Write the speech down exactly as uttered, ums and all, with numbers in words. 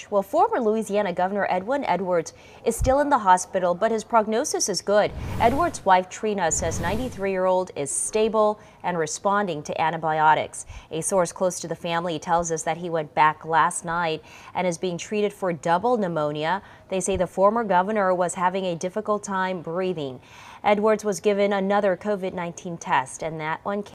Well, former Louisiana Governor Edwin Edwards is still in the hospital, but his prognosis is good. Edwards' wife Trina says ninety-three-year-old is stable and responding to antibiotics. A source close to the family tells us that he went back last night and is being treated for double pneumonia. They say the former governor was having a difficult time breathing. Edwards was given another COVID nineteen test, and that one came